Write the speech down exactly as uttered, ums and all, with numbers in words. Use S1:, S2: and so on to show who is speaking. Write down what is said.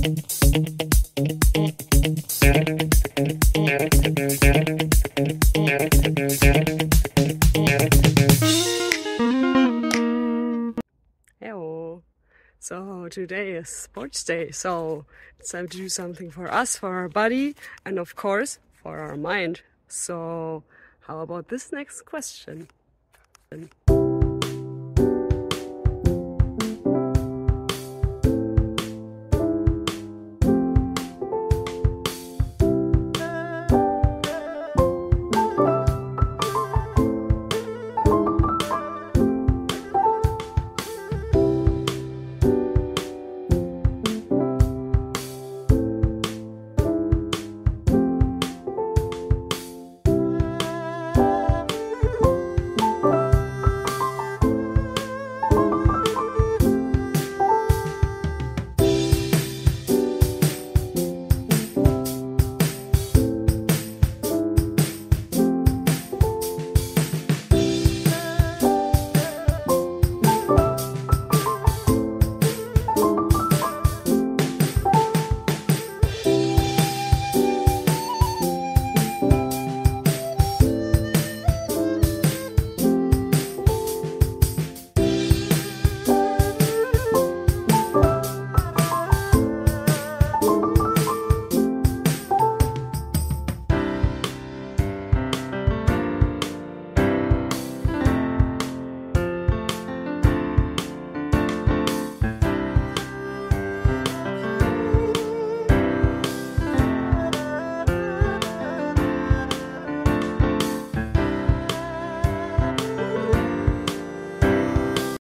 S1: Hello. So today is sports day, so it's time to do something for us, for our body, and of course for our mind. So how about this next question?